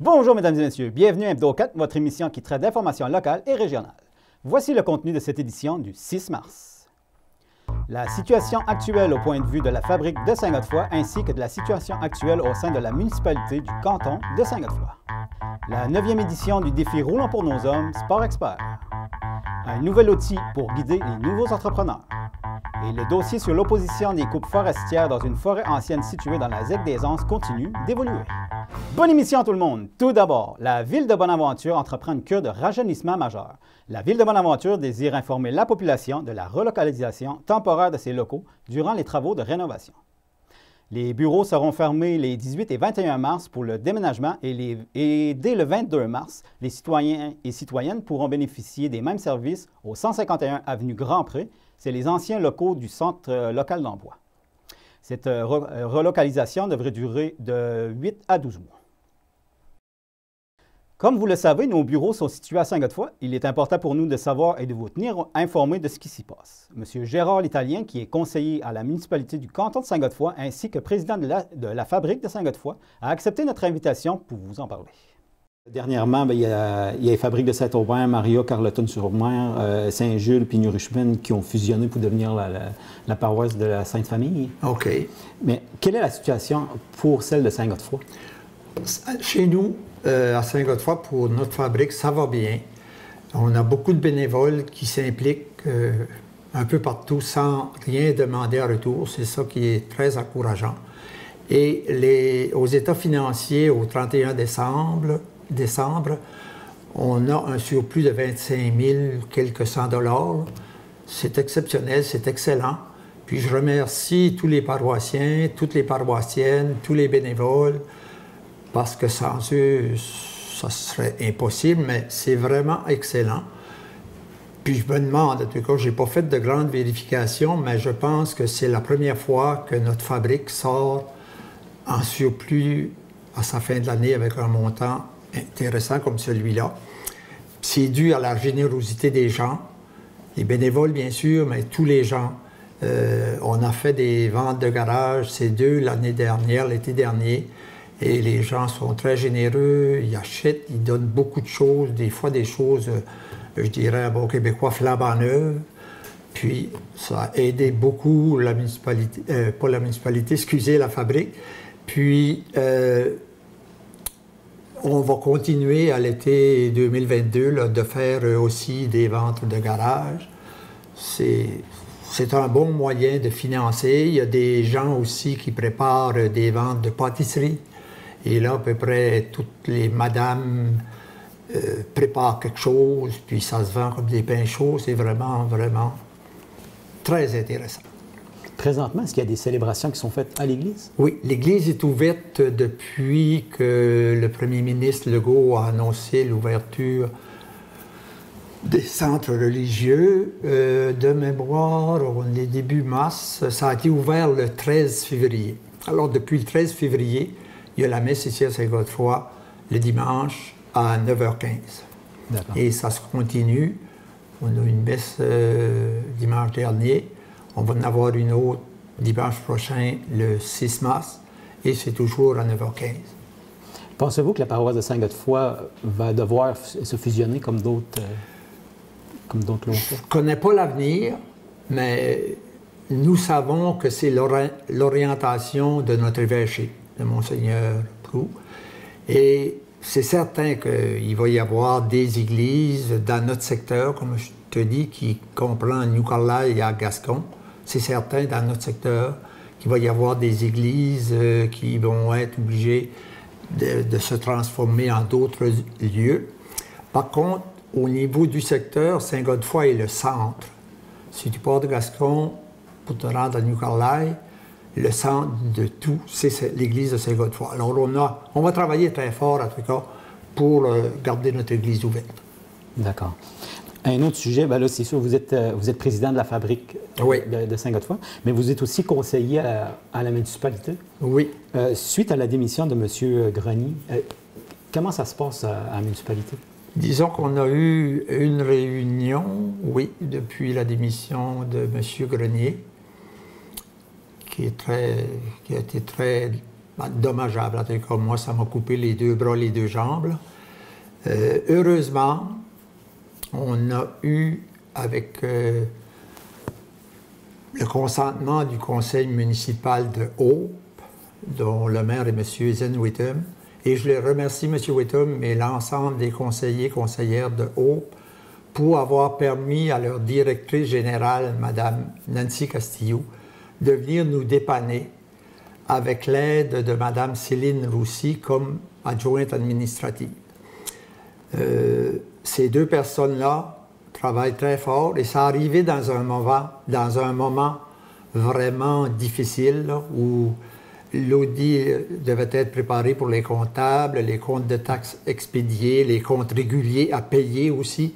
Bonjour mesdames et messieurs, bienvenue à Hebdo 4, votre émission qui traite d'informations locales et régionales. Voici le contenu de cette édition du 6 mars. La situation actuelle au point de vue de la fabrique de Saint-Godefroy ainsi que de la situation actuelle au sein de la municipalité du canton de Saint-Godefroy. La 9e édition du défi Roulons pour nos hommes, Sport Expert. Un nouvel outil pour guider les nouveaux entrepreneurs. Et le dossier sur l'opposition des coupes forestières dans une forêt ancienne située dans la ZEC des Anses continue d'évoluer. Bonne émission tout le monde! Tout d'abord, la Ville de Bonaventure entreprend une cure de rajeunissement majeur. La Ville de Bonaventure désire informer la population de la relocalisation temporaire de ses locaux durant les travaux de rénovation. Les bureaux seront fermés les 18 et 21 mars pour le déménagement et dès le 22 mars, les citoyens et citoyennes pourront bénéficier des mêmes services au 151 avenue Grand-Pré. C'est les anciens locaux du Centre local d'emploi. Cette relocalisation devrait durer de 8 à 12 mois. Comme vous le savez, nos bureaux sont situés à Saint-Godefroy. Il est important pour nous de savoir et de vous tenir informés de ce qui s'y passe. M. Gérard L'Italien, qui est conseiller à la municipalité du canton de Saint-Godefroy ainsi que président de la fabrique de Saint-Godefroy, a accepté notre invitation pour vous en parler. Dernièrement, il y a les fabriques de Saint-Aubin, Maria, Carleton-sur-Mer, Saint-Jules puis New Richmond qui ont fusionné pour devenir la paroisse de la Sainte-Famille. OK. Mais quelle est la situation pour celle de Saint-Godefroy? Chez nous, à Saint-Godefroy, pour notre fabrique, ça va bien. On a beaucoup de bénévoles qui s'impliquent un peu partout sans rien demander en retour. C'est ça qui est très encourageant. Et aux états financiers, au 31 décembre, on a un surplus de 25 000 quelques cents dollars. C'est exceptionnel, c'est excellent. Puis je remercie tous les paroissiens, toutes les paroissiennes, tous les bénévoles, parce que sans eux, ça serait impossible, mais c'est vraiment excellent. Puis je me demande, en tout cas, je n'ai pas fait de grandes vérifications, mais je pense que c'est la première fois que notre fabrique sort en surplus à sa fin de l'année avec un montant intéressant comme celui-là. C'est dû à la générosité des gens, les bénévoles bien sûr, mais tous les gens. On a fait des ventes de garage, c'est deux l'année dernière, l'été dernier, et les gens sont très généreux, ils achètent, ils donnent beaucoup de choses, des fois des choses, je dirais à bon québécois, flambant neuves. Puis ça a aidé beaucoup la municipalité, pas la municipalité, excusez, la fabrique. Puis on va continuer à l'été 2022 là, de faire aussi des ventes de garage. C'est un bon moyen de financer. Il y a des gens aussi qui préparent des ventes de pâtisserie. Et là, à peu près toutes les madames préparent quelque chose, puis ça se vend comme des pains chauds. C'est vraiment, vraiment très intéressant. Présentement, est-ce qu'il y a des célébrations qui sont faites à l'Église? Oui, l'Église est ouverte depuis que le premier ministre Legault a annoncé l'ouverture des centres religieux. De mémoire, on est début mars, ça a été ouvert le 13 février. Alors, depuis le 13 février, il y a la messe ici à Saint-Godefroy le dimanche à 9h15. Et ça se continue. On a une messe dimanche dernier. On va en avoir une autre dimanche prochain, le 6 mars, et c'est toujours à 9h15. Pensez-vous que la paroisse de Saint-Godefroy va devoir se fusionner comme d'autres l'ont fait? Je ne connais pas l'avenir, mais nous savons que c'est l'orientation de notre évêché, de Monseigneur Proulx. Et c'est certain qu'il va y avoir des églises dans notre secteur, comme je te dis, qui comprend New Carlisle et Gascon. C'est certain, dans notre secteur, qu'il va y avoir des églises qui vont être obligées de se transformer en d'autres lieux. Par contre, au niveau du secteur, Saint-Godefroy est le centre. Si tu pars de Gascon pour te rendre à New Carlisle, le centre de tout, c'est l'église de Saint-Godefroy. Alors, on va travailler très fort, en tout cas, pour garder notre église ouverte. D'accord. Un autre sujet, bien là, c'est sûr, vous êtes président de la fabrique de Saint-Godefroy, mais vous êtes aussi conseiller à la municipalité. Oui. Suite à la démission de M. Grenier, comment ça se passe à la municipalité? Disons qu'on a eu une réunion, oui, depuis la démission de M. Grenier, qui a été très dommageable. En tout cas, moi, ça m'a coupé les 2 bras, les 2 jambes. Heureusement, on a eu, avec le consentement du conseil municipal de Hope, dont le maire est M. Zen Whittam, et je les remercie, M. Whittam, et l'ensemble des conseillers, conseillères de Hope, pour avoir permis à leur directrice générale, Mme Nancy Castillo, de venir nous dépanner avec l'aide de Mme Céline Roussy comme adjointe administrative. Ces 2 personnes-là travaillent très fort et ça arrivait dans un moment vraiment difficile là, où l'audit devait être préparé pour les comptables, les comptes de taxes expédiés, les comptes réguliers à payer aussi,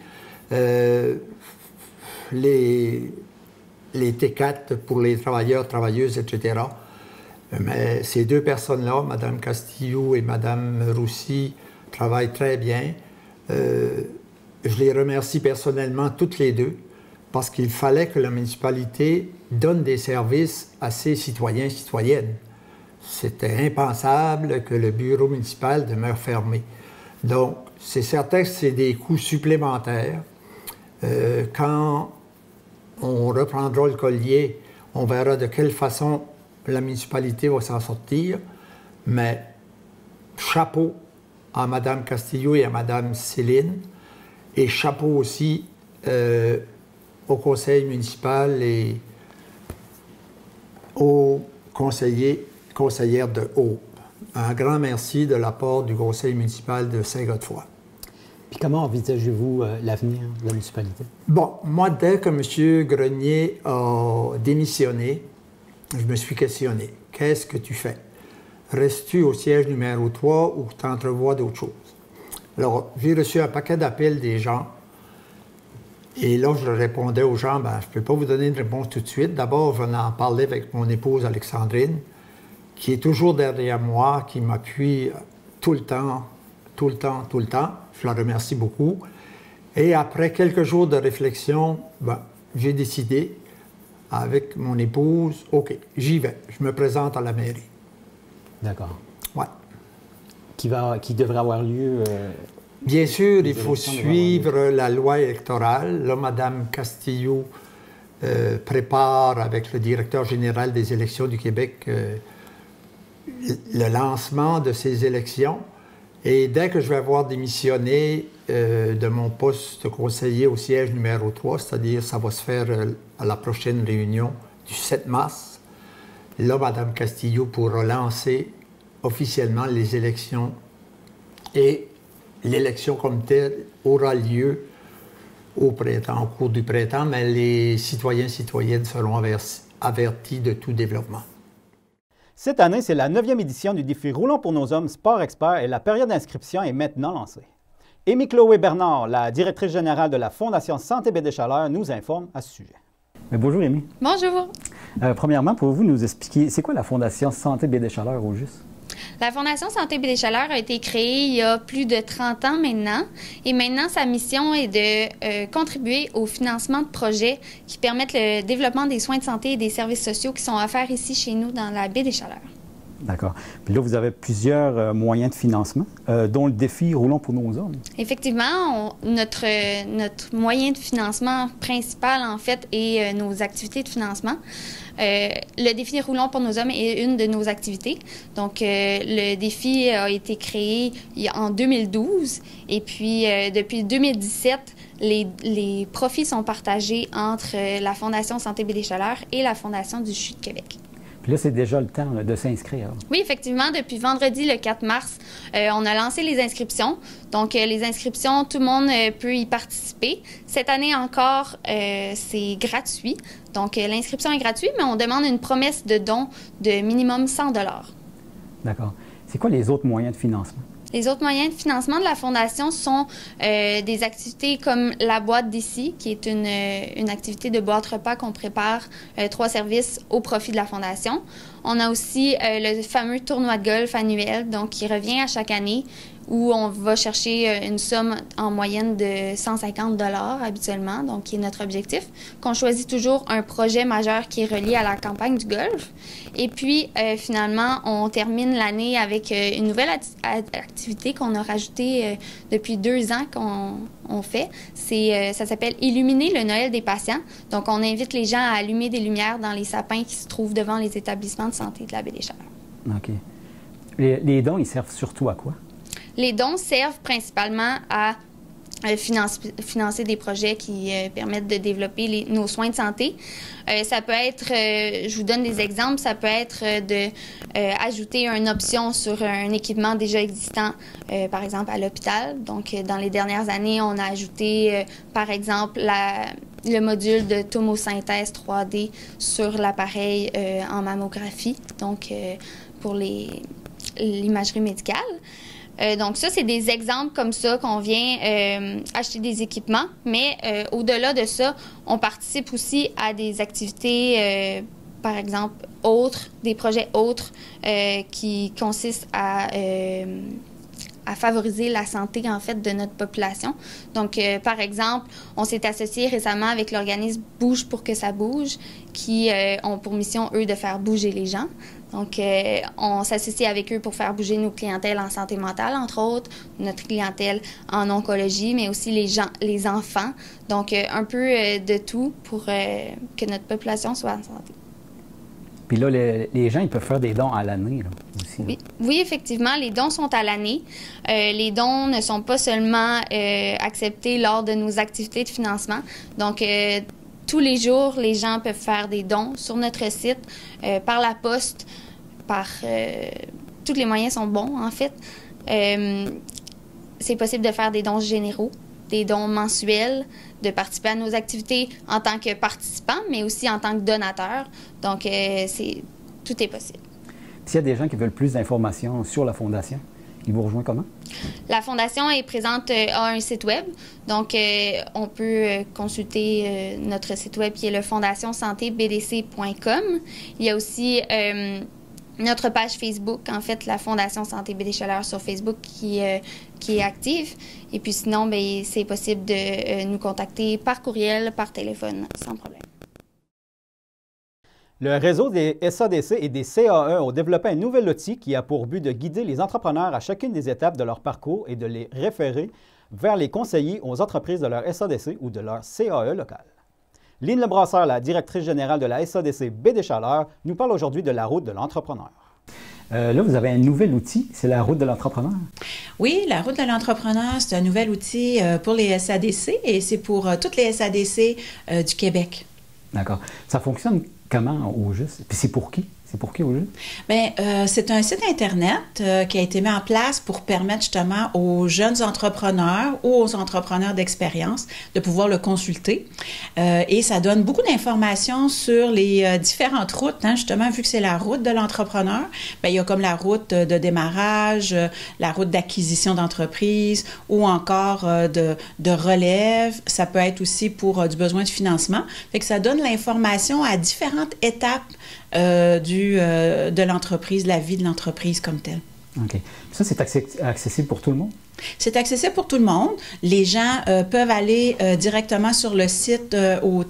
les T4 pour les travailleurs, travailleuses, etc. Mais ces 2 personnes-là, Mme Castillo et Mme Roussy, travaillent très bien. Je les remercie personnellement toutes les 2 parce qu'il fallait que la municipalité donne des services à ses citoyens et citoyennes. C'était impensable que le bureau municipal demeure fermé. Donc, c'est certain que c'est des coûts supplémentaires. Quand on reprendra le collier, on verra de quelle façon la municipalité va s'en sortir. Mais chapeau à Mme Castillo et à Mme Céline, et chapeau aussi au conseil municipal et aux conseillères de Hope. Un grand merci de la part du conseil municipal de Saint-Godefroy. Puis comment envisagez-vous l'avenir de la municipalité? Bon, moi, dès que M. Grenier a démissionné, je me suis questionné. Qu'est-ce que tu fais? Restes-tu au siège numéro 3 ou t'entrevois d'autres choses? Alors, j'ai reçu un paquet d'appels des gens. Et là, je répondais aux gens, ben, je ne peux pas vous donner une réponse tout de suite. D'abord, je vais en parler avec mon épouse Alexandrine, qui est toujours derrière moi, qui m'appuie tout le temps. Je la remercie beaucoup. Et après quelques jours de réflexion, ben, j'ai décidé, avec mon épouse, OK, j'y vais. Je me présente à la mairie. D'accord. Ouais. Qui devrait avoir lieu... Bien sûr, il faut suivre la loi électorale. Là, Mme Castillo prépare avec le directeur général des élections du Québec le lancement de ces élections. Et dès que je vais avoir démissionné de mon poste de conseiller au siège numéro 3, c'est-à-dire ça va se faire à la prochaine réunion du 7 mars, là, Mme Castillo pourra lancer officiellement les élections et l'élection comme telle aura lieu au printemps, au cours du printemps, mais les citoyens et citoyennes seront avertis de tout développement. Cette année, c'est la 9e édition du défi Roulons pour nos hommes Sport Expert et la période d'inscription est maintenant lancée. Amy Chloé Bernard, la directrice générale de la Fondation Santé Baie-des-Chaleurs, nous informe à ce sujet. Bonjour Amy. Bonjour. Premièrement, pouvez-vous nous expliquer, c'est quoi la Fondation Santé Baie-des-Chaleurs au juste? La Fondation Santé Baie-des-Chaleurs a été créée il y a plus de 30 ans maintenant. Et maintenant, sa mission est de contribuer au financement de projets qui permettent le développement des soins de santé et des services sociaux qui sont offerts ici chez nous dans la Baie-des-Chaleurs. D'accord. Puis là, vous avez plusieurs moyens de financement, dont le défi Roulons pour nos hommes. Effectivement, notre moyen de financement principal, en fait, est nos activités de financement. Le défi Roulons pour nos hommes est une de nos activités. Donc, le défi a été créé en 2012 et puis depuis 2017, les profits sont partagés entre la Fondation Santé Baie-des-Chaleurs et la Fondation du CHU de Québec. Puis là, c'est déjà le temps de s'inscrire. Oui, effectivement. Depuis vendredi, le 4 mars, on a lancé les inscriptions. Donc, les inscriptions, tout le monde peut y participer. Cette année encore, c'est gratuit. Donc, l'inscription est gratuite, mais on demande une promesse de don de minimum 100 $. D'accord. C'est quoi les autres moyens de financement? Les autres moyens de financement de la Fondation sont des activités comme la boîte d'ici, qui est une activité de boîte repas qu'on prépare 3 services au profit de la Fondation. On a aussi le fameux tournoi de golf annuel, donc qui revient à chaque année, où on va chercher une somme en moyenne de 150 $ habituellement, donc qui est notre objectif, qu'on choisit toujours un projet majeur qui est relié à la campagne du golf. Et puis, finalement, on termine l'année avec une nouvelle activité qu'on a rajoutée depuis 2 ans qu'on fait. Ça s'appelle « Illuminer le Noël des patients ». Donc, on invite les gens à allumer des lumières dans les sapins qui se trouvent devant les établissements de santé de la Baie-des-Chaleurs. OK. Les dons, ils servent surtout à quoi? Les dons servent principalement à financer des projets qui permettent de développer nos soins de santé. Ça peut être, je vous donne des exemples, ça peut être ajouter une option sur un équipement déjà existant, par exemple à l'hôpital. Donc, dans les dernières années, on a ajouté, par exemple, le module de tomosynthèse 3D sur l'appareil en mammographie, donc pour l'imagerie médicale. Donc ça, c'est des exemples comme ça qu'on vient acheter des équipements. Mais au-delà de ça, on participe aussi à des activités, par exemple, des projets autres qui consistent à favoriser la santé, en fait, de notre population. Donc, par exemple, on s'est associé récemment avec l'organisme Bouge pour que ça bouge, qui ont pour mission, eux, de faire bouger les gens. Donc, on s'associe avec eux pour faire bouger nos clientèles en santé mentale, entre autres, notre clientèle en oncologie, mais aussi les enfants. Donc, un peu de tout pour que notre population soit en santé. Puis là, les gens, ils peuvent faire des dons à l'année aussi. Oui, effectivement, les dons sont à l'année. Les dons ne sont pas seulement acceptés lors de nos activités de financement. Donc, tous les jours, les gens peuvent faire des dons sur notre site, par la poste, tous les moyens sont bons, en fait. C'est possible de faire des dons généraux, des dons mensuels, de participer à nos activités en tant que participant, mais aussi en tant que donateur. Donc, tout est possible. S'il y a des gens qui veulent plus d'informations sur la Fondation, ils vous rejoignent comment? La Fondation est présente à un site web. Donc, on peut consulter notre site web qui est le fondationsantébdc.com. Il y a aussi notre page Facebook, en fait, la Fondation Santé Baie-des-Chaleurs sur Facebook qui est active. Et puis sinon, bien, c'est possible de nous contacter par courriel, par téléphone, sans problème. Le réseau des SADC et des CAE ont développé un nouvel outil qui a pour but de guider les entrepreneurs à chacune des étapes de leur parcours et de les référer vers les conseillers aux entreprises de leur SADC ou de leur CAE local. Lynn Lebrasseur, la directrice générale de la SADC Baie-des-Chaleurs, nous parle aujourd'hui de la route de l'entrepreneur. Là, vous avez un nouvel outil, c'est la route de l'entrepreneur. Oui, la route de l'entrepreneur, c'est un nouvel outil pour les SADC et c'est pour toutes les SADC du Québec. D'accord. Ça fonctionne comment au juste? Puis c'est pour qui? C'est pour qui au juste? Bien, c'est un site Internet qui a été mis en place pour permettre justement aux jeunes entrepreneurs ou aux entrepreneurs d'expérience de pouvoir le consulter. Et ça donne beaucoup d'informations sur les différentes routes, hein, justement, vu que c'est la route de l'entrepreneur. Bien, il y a comme la route de démarrage, la route d'acquisition d'entreprise ou encore de relève. Ça peut être aussi pour du besoin de financement. Fait que ça donne l'information à différentes étapes de l'entreprise, la vie de l'entreprise comme telle. OK. Ça, c'est accessible pour tout le monde? C'est accessible pour tout le monde. Les gens peuvent aller directement sur le site au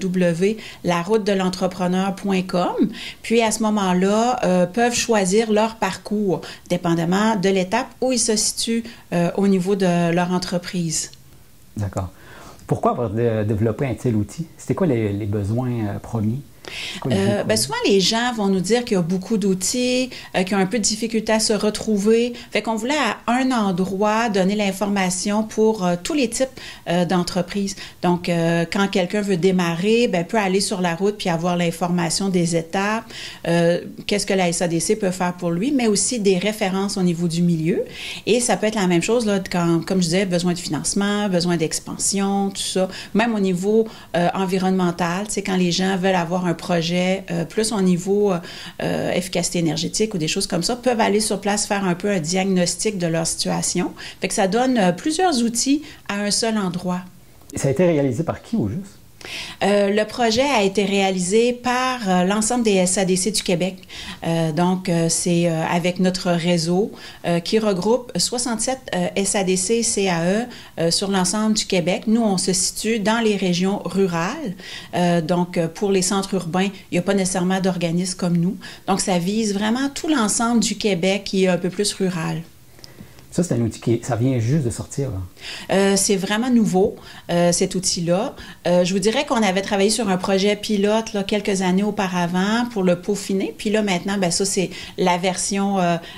www.laroutedel'entrepreneur.com. Puis, à ce moment-là, peuvent choisir leur parcours, dépendamment de l'étape où ils se situent au niveau de leur entreprise. D'accord. Pourquoi avoir développé un tel outil? C'était quoi les besoins premiers? Bien, souvent, les gens vont nous dire qu'il y a beaucoup d'outils, qui ont un peu de difficulté à se retrouver. Fait qu'on voulait à un endroit donner l'information pour tous les types d'entreprises. Donc, quand quelqu'un veut démarrer, bien, peut aller sur la route puis avoir l'information des étapes, qu'est-ce que la SADC peut faire pour lui, mais aussi des références au niveau du milieu. Et ça peut être la même chose, là, quand, comme je disais, besoin de financement, besoin d'expansion, tout ça. Même au niveau environnemental, c'est quand les gens veulent avoir un projet plus au niveau efficacité énergétique ou des choses comme ça, peuvent aller sur place faire un peu un diagnostic de leur situation. Fait que ça donne plusieurs outils à un seul endroit. Ça a été réalisé par qui au juste? Le projet a été réalisé par l'ensemble des SADC du Québec. Donc, c'est avec notre réseau qui regroupe 67 SADC et CAE sur l'ensemble du Québec. Nous, on se situe dans les régions rurales. Donc, pour les centres urbains, il n'y a pas nécessairement d'organismes comme nous. Donc, ça vise vraiment tout l'ensemble du Québec qui est un peu plus rural. Ça, c'est un outil ça vient juste de sortir, là. C'est vraiment nouveau, cet outil-là. Je vous dirais qu'on avait travaillé sur un projet pilote là, quelques années auparavant pour le peaufiner. Puis là, maintenant, bien, ça, c'est la version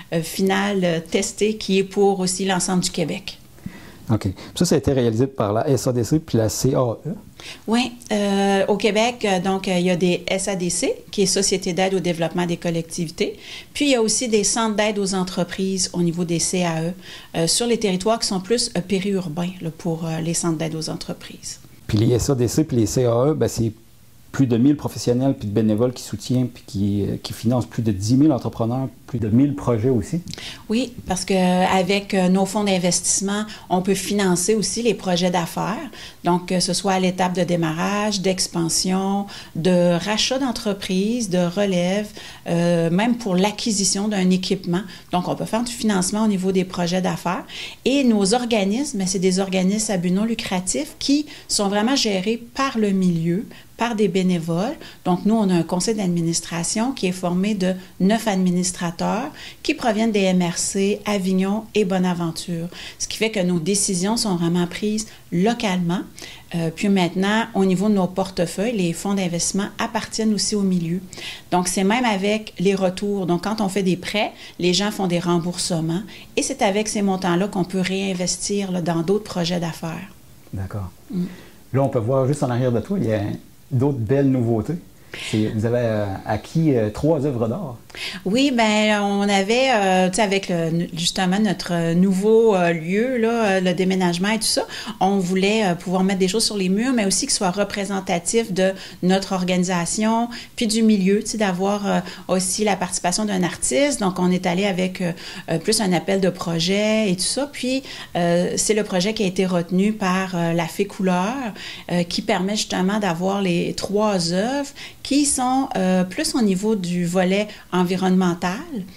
finale testée qui est pour aussi l'ensemble du Québec. OK. Ça a été réalisé par la SADC puis la CAE. Oui. Au Québec, donc, il y a des SADC, qui est Société d'aide au développement des collectivités. Puis, il y a aussi des centres d'aide aux entreprises au niveau des CAE sur les territoires qui sont plus périurbains là, pour les centres d'aide aux entreprises. Puis les SADC puis les CAE, bien, c'est plus de 1000 professionnels puis de bénévoles qui soutiennent puis qui financent plus de 10 000 entrepreneurs, plus de 1000 projets aussi. Oui, parce qu'avec nos fonds d'investissement, on peut financer aussi les projets d'affaires. Donc, que ce soit à l'étape de démarrage, d'expansion, de rachat d'entreprise, de relève, même pour l'acquisition d'un équipement. Donc, on peut faire du financement au niveau des projets d'affaires. Et nos organismes, c'est des organismes à but non lucratif qui sont vraiment gérés par le milieu, par des bénévoles. Donc, nous, on a un conseil d'administration qui est formé de 9 administrateurs qui proviennent des MRC, Avignon et Bonaventure. Ce qui fait que nos décisions sont vraiment prises localement. Puis maintenant, au niveau de nos portefeuilles, les fonds d'investissement appartiennent aussi au milieu. Donc, c'est même avec les retours. Donc, quand on fait des prêts, les gens font des remboursements et c'est avec ces montants-là qu'on peut réinvestir là, dans d'autres projets d'affaires. D'accord. Là, on peut voir juste en arrière de toi, il y a d'autres belles nouveautés. Vous avez acquis 3 œuvres d'art. Oui, bien, on avait, tu sais, avec justement notre nouveau lieu, là, le déménagement et tout ça, on voulait pouvoir mettre des choses sur les murs, mais aussi que ce soit représentatif de notre organisation, puis du milieu, tu sais, d'avoir aussi la participation d'un artiste. Donc, on est allé avec plus un appel de projet et tout ça. Puis, c'est le projet qui a été retenu par la Fée Couleur, qui permet justement d'avoir les 3 œuvres qui sont plus au niveau du volet environnemental.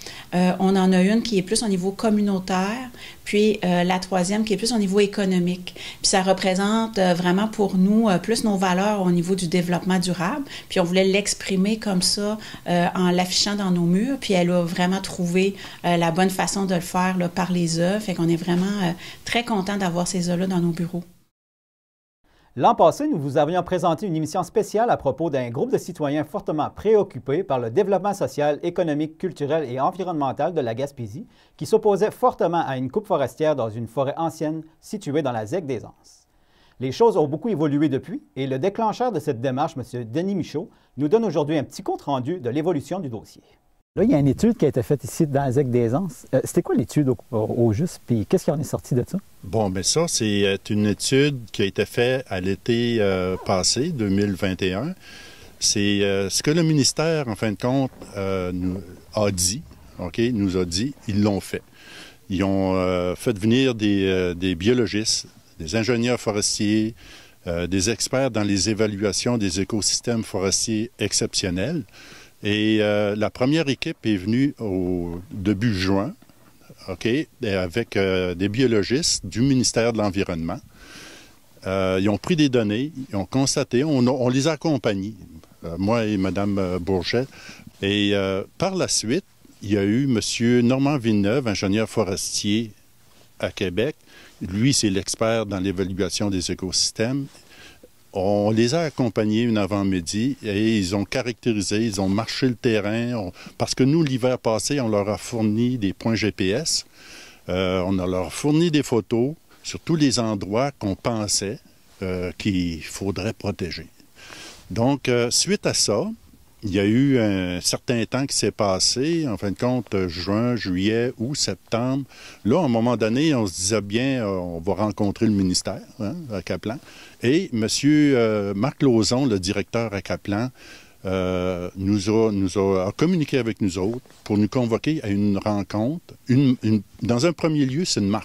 On en a une qui est plus au niveau communautaire, puis la 3e qui est plus au niveau économique. Puis ça représente vraiment pour nous plus nos valeurs au niveau du développement durable. Puis on voulait l'exprimer comme ça en l'affichant dans nos murs. Puis elle a vraiment trouvé la bonne façon de le faire là, par les œuvres. Fait qu'on est vraiment très content d'avoir ces œuvres-là dans nos bureaux. L'an passé, nous vous avions présenté une émission spéciale à propos d'un groupe de citoyens fortement préoccupés par le développement social, économique, culturel et environnemental de la Gaspésie, qui s'opposait fortement à une coupe forestière dans une forêt ancienne située dans la ZEC des Anses. Les choses ont beaucoup évolué depuis et le déclencheur de cette démarche, M. Denis Michaud, nous donne aujourd'hui un petit compte-rendu de l'évolution du dossier. Là, il y a une étude qui a été faite ici dans la ZEC des Anses. C'était quoi l'étude au juste, puis qu'est-ce qui en est sorti de ça? Bon, bien ça, c'est une étude qui a été faite à l'été passé, 2021. C'est ce que le ministère, en fin de compte, nous a dit, OK, nous a dit, ils l'ont fait. Ils ont fait venir des biologistes, des ingénieurs forestiers, des experts dans les évaluations des écosystèmes forestiers exceptionnels. Et la première équipe est venue au début juin, OK, avec des biologistes du ministère de l'Environnement. Ils ont pris des données, ils ont constaté, on les a accompagnés, moi et Mme Bourget. Et par la suite, il y a eu M. Normand Villeneuve, ingénieur forestier à Québec. Lui, c'est l'expert dans l'évaluation des écosystèmes. On les a accompagnés une avant-midi et ils ont caractérisé, ils ont marché le terrain. Parce que nous, l'hiver passé, on leur a fourni des points GPS. On leur a fourni des photos sur tous les endroits qu'on pensait qu'il faudrait protéger. Donc, suite à ça, il y a eu un certain temps qui s'est passé, en fin de compte, juin, juillet, août, septembre. Là, à un moment donné, on se disait bien, on va rencontrer le ministère, hein, à Caplan. Et M. Marc Lauzon, le directeur à Caplan, a communiqué avec nous autres pour nous convoquer à une rencontre. Dans un premier lieu, c'est une marche.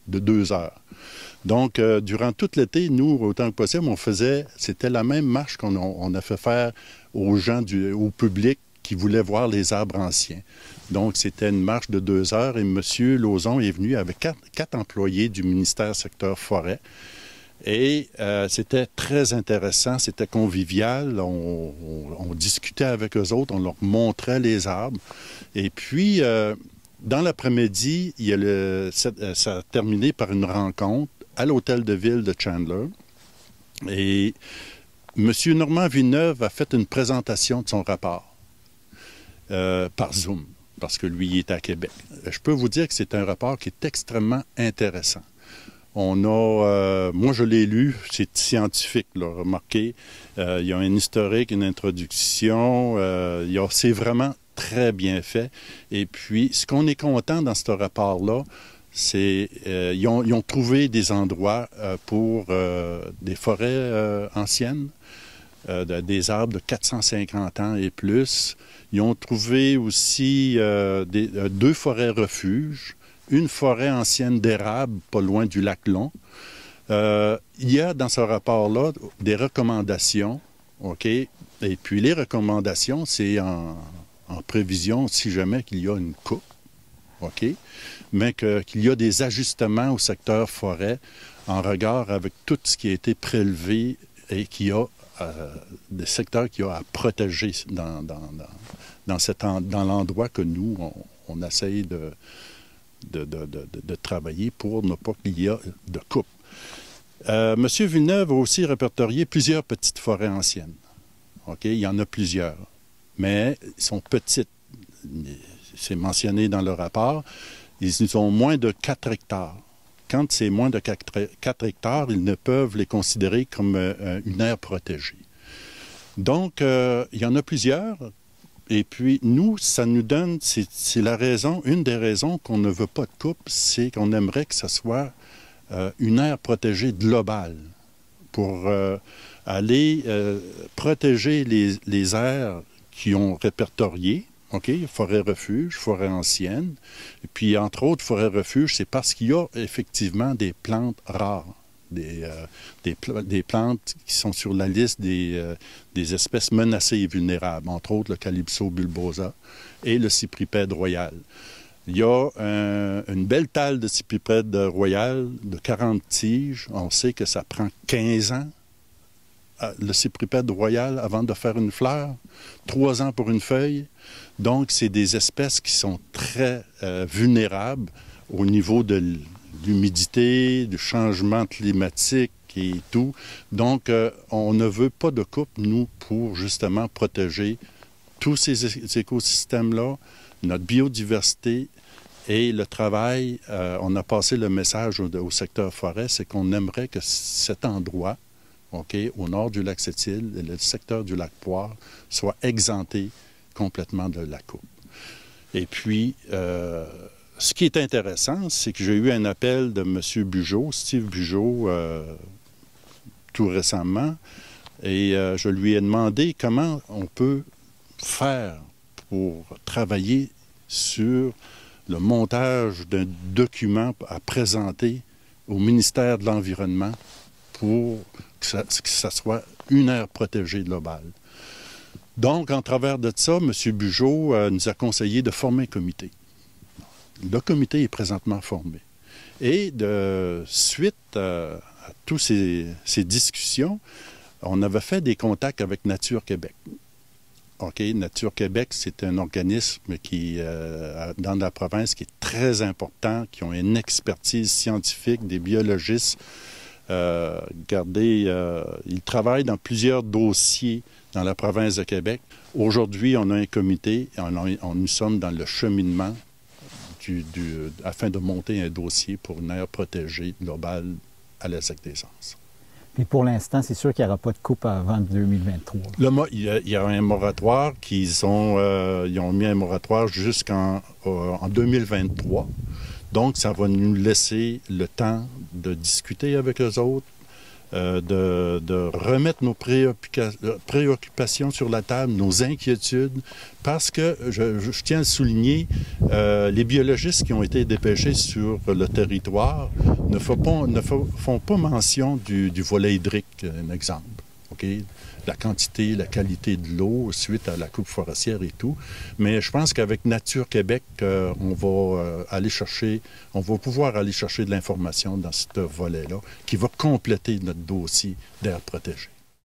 de 2 heures. Donc, durant tout l'été, nous, autant que possible, c'était la même marche qu'on a fait faire aux gens, au public qui voulaient voir les arbres anciens. Donc, c'était une marche de 2 heures et M. Lauzon est venu avec quatre employés du ministère secteur forêt. Et c'était très intéressant, c'était convivial, on discutait avec eux autres, on leur montrait les arbres. Et puis, dans l'après-midi, ça a terminé par une rencontre à l'hôtel de ville de Chandler. Et M. Normand Villeneuve a fait une présentation de son rapport par Zoom, parce que lui, il est à Québec. Je peux vous dire que c'est un rapport qui est extrêmement intéressant. Moi, je l'ai lu, c'est scientifique, là, remarquez. Il y a un historique, une introduction, c'est vraiment très bien fait. Et puis, ce qu'on est content dans ce rapport-là, c'est ils ont trouvé des endroits pour des forêts anciennes, des arbres de 450 ans et plus. Ils ont trouvé aussi 2 forêts refuges, une forêt ancienne d'érable, pas loin du lac Long. Il y a dans ce rapport-là des recommandations, OK? Et puis les recommandations, c'est en prévision, si jamais qu'il y a une coupe, OK? Mais qu'il y a des ajustements au secteur forêt en regard avec tout ce qui a été prélevé et qu'il y a des secteurs qu'il y a à protéger dans l'endroit que nous, on essaye de travailler pour ne pas qu'il y ait de coupe. M. Villeneuve a aussi répertorié plusieurs petites forêts anciennes. OK? Il y en a plusieurs, mais elles sont petites. C'est mentionné dans le rapport. Ils ont moins de 4 hectares. Quand c'est moins de 4 hectares, ils ne peuvent les considérer comme une aire protégée. Donc, il y en a plusieurs. Et puis, nous, ça nous donne, c'est la raison, une des raisons qu'on ne veut pas de coupe, c'est qu'on aimerait que ce soit une aire protégée globale pour aller protéger les aires qui ont répertorié, OK, forêt refuge, forêt ancienne, et puis entre autres, forêt refuge, c'est parce qu'il y a effectivement des plantes rares. Des plantes qui sont sur la liste des espèces menacées et vulnérables, entre autres le Calypso bulbosa et le cypripède royal. Il y a une belle talle de cypripède royal de 40 tiges. On sait que ça prend 15 ans, le cypripède royal, avant de faire une fleur, 3 ans pour une feuille. Donc, c'est des espèces qui sont très vulnérables au niveau de l'humidité, du changement climatique et tout. Donc, on ne veut pas de coupe, nous, pour justement protéger tous ces écosystèmes-là, notre biodiversité et le travail. On a passé le message au secteur forêt, c'est qu'on aimerait que cet endroit, OK, au nord du lac Sept-Îles, le secteur du lac Poire, soit exempté complètement de la coupe. Et puis, ce qui est intéressant, c'est que j'ai eu un appel de M. Bugeaud, Steve Bugeaud, tout récemment, et je lui ai demandé comment on peut faire pour travailler sur le montage d'un document à présenter au ministère de l'Environnement pour que ça soit une aire protégée globale. Donc, en travers de ça, M. Bugeaud nous a conseillé de former un comité. Le comité est présentement formé. Et de suite à toutes ces discussions, on avait fait des contacts avec Nature Québec. OK, Nature Québec, c'est un organisme qui, dans la province, qui est très important, qui ont une expertise scientifique, des biologistes. Regardez, ils travaillent dans plusieurs dossiers dans la province de Québec. Aujourd'hui, on a un comité, nous sommes dans le cheminement afin de monter un dossier pour une aire protégée globale à la Lac des Anses. Puis pour l'instant, c'est sûr qu'il n'y aura pas de coupe avant 2023. Il y a un moratoire ils ont mis un moratoire jusqu'en 2023. Donc, ça va nous laisser le temps de discuter avec eux autres, de remettre nos préoccupations sur la table, nos inquiétudes, parce que, je tiens à le souligner, les biologistes qui ont été dépêchés sur le territoire ne font pas mention du volet hydrique, un exemple. Okay? La quantité, la qualité de l'eau suite à la coupe forestière et tout. Mais je pense qu'avec Nature Québec, on va pouvoir aller chercher de l'information dans ce volet-là qui va compléter notre dossier d'air protégé.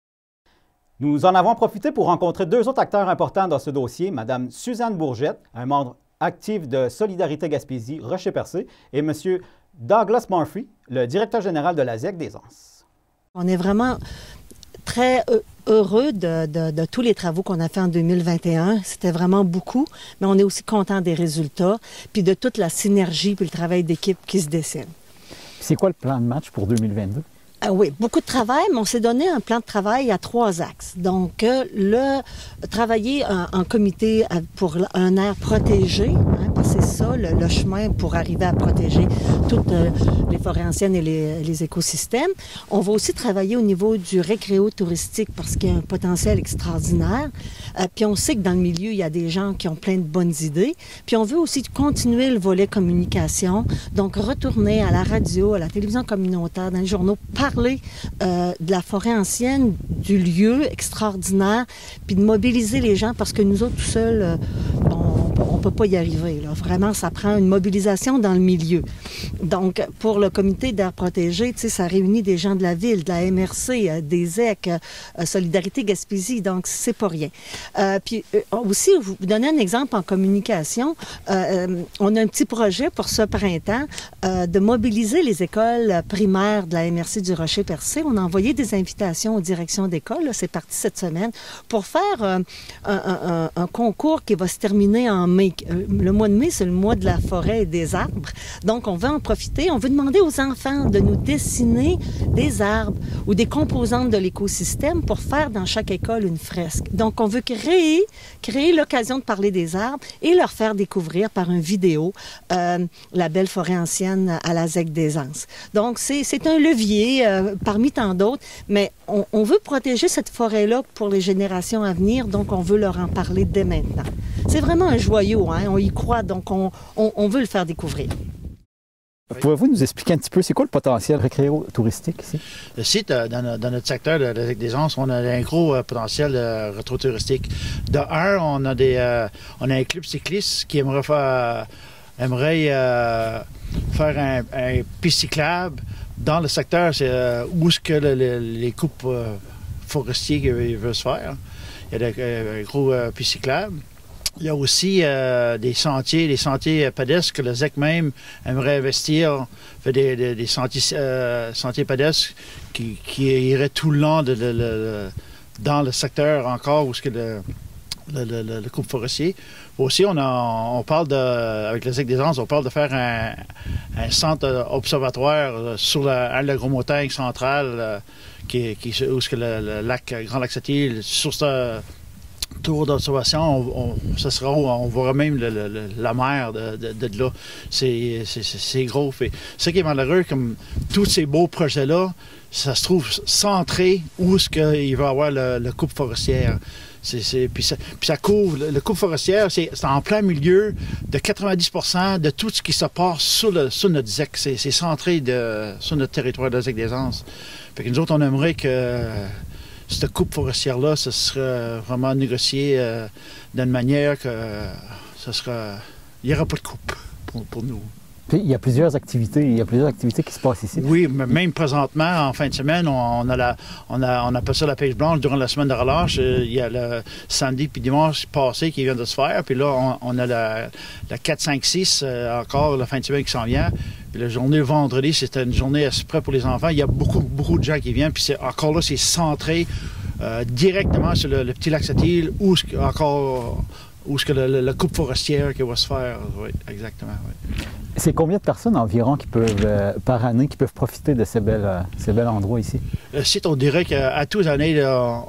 Nous en avons profité pour rencontrer deux autres acteurs importants dans ce dossier, Mme Suzanne Bourgette, un membre actif de Solidarité Gaspésie Rocher-Percé, et M. Douglas Murphy, le directeur général de la ZEC des Anses. On est vraiment très heureux de tous les travaux qu'on a fait en 2021. C'était vraiment beaucoup, mais on est aussi content des résultats, puis de toute la synergie puis le travail d'équipe qui se dessine. C'est quoi le plan de match pour 2022? Oui, beaucoup de travail, mais on s'est donné un plan de travail à 3 axes. Donc, travailler en comité pour un air protégé, parce que c'est ça le chemin pour arriver à protéger toutes les forêts anciennes et les écosystèmes. On va aussi travailler au niveau du récréo-touristique parce qu'il y a un potentiel extraordinaire. Puis on sait que dans le milieu, il y a des gens qui ont plein de bonnes idées. Puis on veut aussi continuer le volet communication, donc retourner à la radio, à la télévision communautaire, dans les journaux, parler de la forêt ancienne, du lieu extraordinaire, puis de mobiliser les gens parce que nous autres, tout seuls, on ne peut pas y arriver. Là. Vraiment, ça prend une mobilisation dans le milieu. Donc, pour le comité d'air protégé, tu sais, ça réunit des gens de la ville, de la MRC, des ZEC, Solidarité Gaspésie, donc c'est pas rien. Puis aussi, vous donner un exemple en communication, on a un petit projet pour ce printemps de mobiliser les écoles primaires de la MRC du Rocher-Percé. On a envoyé des invitations aux directions d'école, c'est parti cette semaine, pour faire un concours qui va se terminer en mai. Le mois de mai, c'est le mois de la forêt et des arbres. Donc, on veut en profiter. On veut demander aux enfants de nous dessiner des arbres ou des composantes de l'écosystème pour faire dans chaque école une fresque. Donc, on veut créer l'occasion de parler des arbres et leur faire découvrir par une vidéo la belle forêt ancienne à la ZEC des Anses. Donc, c'est un levier parmi tant d'autres, mais on veut protéger cette forêt-là pour les générations à venir, donc on veut leur en parler dès maintenant. C'est vraiment un joyau, hein? On y croit, donc on veut le faire découvrir. Pouvez-vous nous expliquer un petit peu, c'est quoi le potentiel récréo-touristique ici? Le site, dans notre secteur de la ZEC des Anses, on a un gros potentiel rétro-touristique. De un, on a un club cycliste qui aimerait faire un piste cyclable dans le secteur où est-ce que les coupes forestiers veulent se faire. Il y a un gros piste cyclable. Il y a aussi des sentiers pédestres que le ZEC même aimerait investir, fait des sentiers pédestres qui iraient tout le long dans le secteur encore où est-ce que le coupe forestier. Aussi, on parle avec le ZEC des Anses, on parle de faire un centre observatoire sur la Gros-Montagne centrale, où est-ce que le Grand Lac Satier, sur ce tour d'observation, on verra même la mer de là. C'est gros. Ce qui est malheureux, comme tous ces beaux projets-là, ça se trouve centré où est-ce qu'il va y avoir le coupe forestière. Puis ça couvre, le coupe forestière, c'est en plein milieu de 90% de tout ce qui se passe sur notre ZEC. C'est centré sur notre territoire de ZEC des Anses. Fait que nous autres, on aimerait que cette coupe forestière-là, ce serait vraiment négocié d'une manière que il n'y aura pas de coupe pour nous. Puis, il y a plusieurs activités qui se passent ici. Oui, même présentement, en fin de semaine, on appelle ça la pêche blanche durant la semaine de relâche. Il y a le samedi puis dimanche passé qui vient de se faire. Puis là, on a la 4, 5, 6 encore la fin de semaine qui s'en vient. Puis la journée vendredi, c'était une journée assez près pour les enfants. Il y a beaucoup de gens qui viennent. Puis encore là, c'est centré directement sur le petit lac Sept-Îles où est-ce que le coupe forestière qui va se faire. Oui, exactement. Oui. C'est combien de personnes environ par année qui peuvent profiter de ces bels endroits ici? Le site, on dirait qu'à tous les années,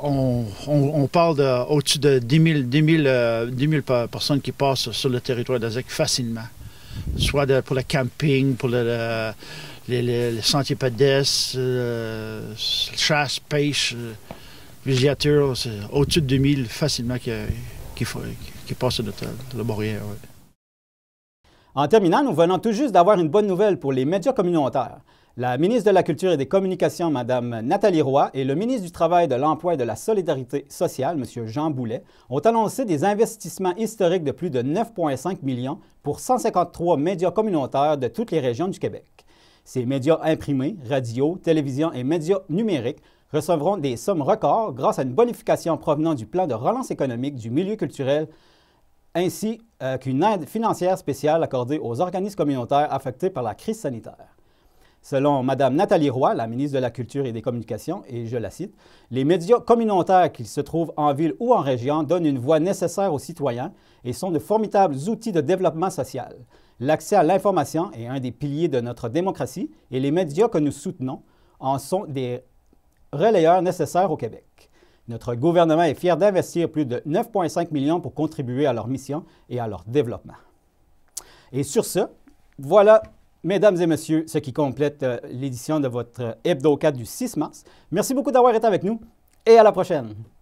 on parle au-dessus de 10 000 personnes qui passent sur le territoire de ZEC facilement. Soit pour le camping, pour les sentiers pédestres, chasse, pêche, villégiature, c'est au-dessus de 2000 facilement qui passent sur notre barrière. Ouais. En terminant, nous venons tout juste d'avoir une bonne nouvelle pour les médias communautaires. La ministre de la Culture et des Communications, Mme Nathalie Roy, et le ministre du Travail, de l'Emploi et de la Solidarité sociale, M. Jean Boulet, ont annoncé des investissements historiques de plus de 9,5 millions pour 153 médias communautaires de toutes les régions du Québec. Ces médias imprimés, radio, télévision et médias numériques recevront des sommes records grâce à une bonification provenant du plan de relance économique du milieu culturel ainsi qu'une aide financière spéciale accordée aux organismes communautaires affectés par la crise sanitaire. Selon Mme Nathalie Roy, la ministre de la Culture et des Communications, et je la cite, « Les médias communautaires, qu'ils se trouvent en ville ou en région, donnent une voix nécessaire aux citoyens et sont de formidables outils de développement social. L'accès à l'information est un des piliers de notre démocratie et les médias que nous soutenons en sont des relayeurs nécessaires au Québec. Notre gouvernement est fier d'investir plus de 9,5 millions pour contribuer à leur mission et à leur développement. » Et sur ce, voilà, mesdames et messieurs, ce qui complète l'édition de votre Hebdo 4 du 6 mars. Merci beaucoup d'avoir été avec nous et à la prochaine.